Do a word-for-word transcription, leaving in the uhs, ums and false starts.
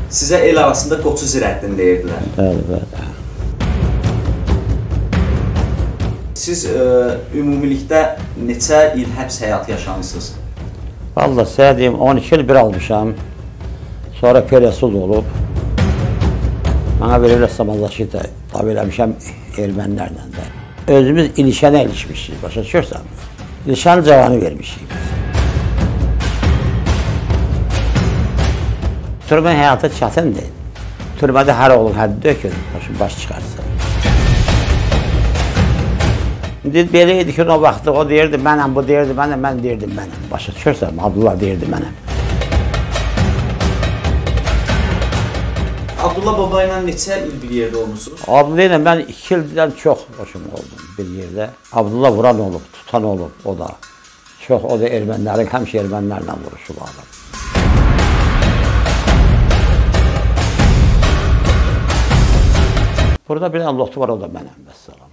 Sizə el arasında Qoçu Zirəddin deyirdilər. Bəli, bəli. Siz ə, ümumilikdə neçə il həbs həyatı yaşamısınız? Valla sizə deyim, on iki il bir almışam. Sonra peresuz olub. Mənə verirlər Samazdaşı da tab eləmişəm ermənilərlə də. Özümüz ilişənə ilişmişik, başa düşürsən mi? İlişən cavanı vermişik biz. Türmə həyatı çətindir. Türmədə hər oğlum həddi dökür, başım baş çıxarsın. İndi belə idi ki, o vaxtı o deyirdi mənəm, bu deyirdi mənəm, mən deyirdim mənəm. Başa düşürsən mi? Abdullah deyirdi mənəm. Abdullah baba ilə neçə il bir yerdə olmuşsunuz? Abdullah ilə mən iki ildən çox hoşum oldum bir yerdə. Abdullah vuran olub, tutan olub o da. Çox, o da ermənilərin, həmişə ermənilərlə vuruşub adam. Burada bir dənə lotu var, o da mənəm, vəssalam.